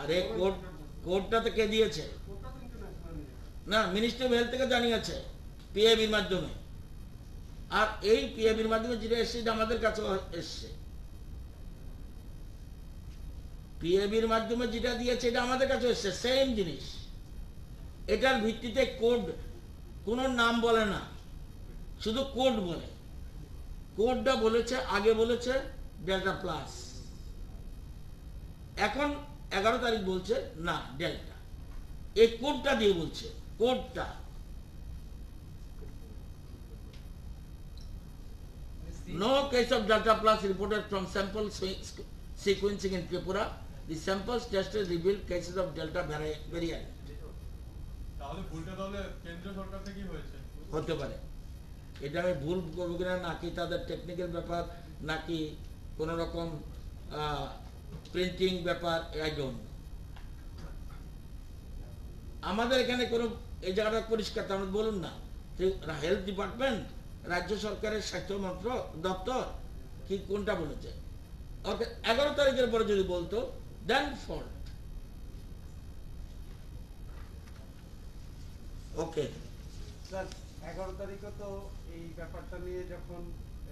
আরে কোডটা তো কে দিয়েছে? না, মিনিস্ট্রি অফ হেলথ থেকে জানিয়েছে পিএবির মাধ্যমে। আর এই পিএবির মাধ্যমে যেটা এসছে এটা আমাদের কাছে এসছে। পিএবির মাধ্যমে যেটা দিয়েছে এটা আমাদের কাছে এসছে, সেম জিনিস। এটার ভিত্তিতে কোড, কোনো নাম বলে না, শুধু কোড বলে। কোডটা বলেছে, আগে বলেছে ডেল্টা প্লাস, এখন 11 তারিখ বলছে না ডেল্টা। এই কোডটা দিয়ে বলছে, কোডটা। No case of Delta Plus reported from sample sequencing in Tripura. The samples tested revealed cases of Delta variant. তাহলে ভুলটা তাহলে কেন্দ্র সরকার থেকেই হয়েছে হতে পারে। এটা আমি ভুল করবো কিনা, নাকি তাদের টেকনিক্যাল ব্যাপার, নাকি কোনো রকম প্রিন্টিং ব্যাপার, আই ডোন্ট নো। আমাদের এখানে কোনো এই জায়গাটা পরিষ্কার, তার বলুন না হেলথ ডিপার্টমেন্ট, রাজ্য সরকারের স্বাস্থ্য দপ্তর কি কোনটা বলেছে? ওকে, 11 তারিখের পরে যদি বলতো দেন ফল্ট। ওকে স্যার, 11 তারিখে তো এই ব্যাপারটা নিয়ে যখন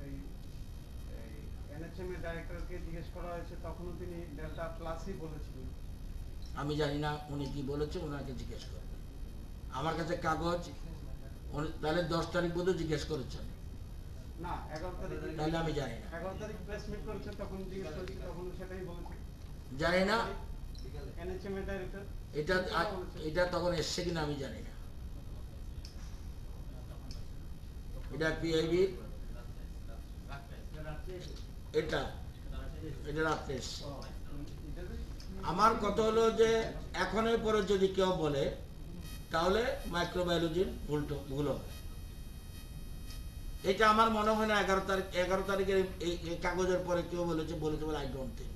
এনএচএম এর ডাইরেক্টরকে জিজ্ঞেস করা হয়েছে, তখনও তিনি ডেল্টা প্লাসই বলেছিলেন। আমি জানি না উনি কি বলেছে, ওনাকে জিজ্ঞেস করবেন। আমার কাছে কাগজ, তাহলে 10 তারিখ পর্যন্ত জিজ্ঞেস করেছেন না, 11 তারিখ, তাহলে আমি জানি না। 11 তারিখ প্রেস মিট করেছে, তখন জিজ্ঞেস করেছি, তখন সেটাই বলেছে। জানি না এনএচএম এর ডাইরেক্টর এটা তখন এসছে কিনা আমি জানি না। এটা পিআইবি, এটা রাত্রে এসছে। আমার কথা হলো যে এখনের পরে যদি কেউ বলে তাহলে মাইক্রোবায়োলজির ভুল হবে। এটা আমার মনে হয় না 11 তারিখের এই কাগজের পরে কেউ বলেছে বলে আই ডোন্ট থিংক।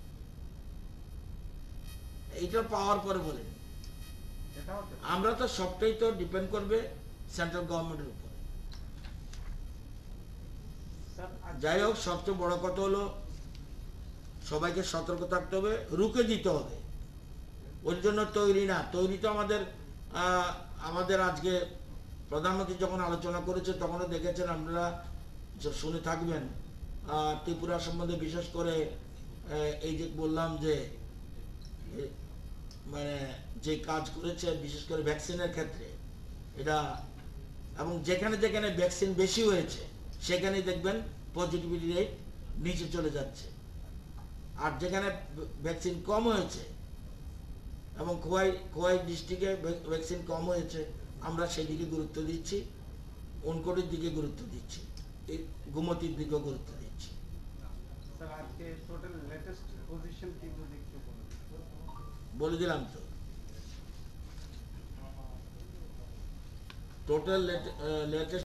এইটা পাওয়ার পরে বলেন। আমরা তো সবটাই তো ডিপেন্ড করবে সেন্ট্রাল গভর্নমেন্টের উপর। যাই হোক, সবচেয়ে বড় কথা হলো সবাইকে সতর্ক থাকতে হবে, রুখে দিতে হবে। ওর জন্য তৈরি না, তৈরি তো আমাদের আজকে প্রধানমন্ত্রী যখন আলোচনা করেছে তখনও দেখেছেন, আপনারা শুনে থাকবেন ত্রিপুরা সম্বন্ধে, বিশেষ করে এই যে বললাম যে মানে যে কাজ করেছে বিশেষ করে ভ্যাকসিনের ক্ষেত্রে এটা, এবং যেখানে যেখানে ভ্যাকসিন বেশি হয়েছে সেখানে দেখবেন পজিটিভিটি রেট নিচে চলে যাচ্ছে। আর যেখানে ভ্যাকসিন কম হয়েছে এবং খোয়াই ডিস্ট্রিক্টে ভ্যাকসিন কম হয়েছে, আমরা সেই দিকে গুরুত্ব দিচ্ছি, উনকোটির দিকে গুরুত্ব দিচ্ছি, এই গোমতীর দিকেও গুরুত্ব দিচ্ছি। বলে দিলাম তো, টোটাল লেটেস্ট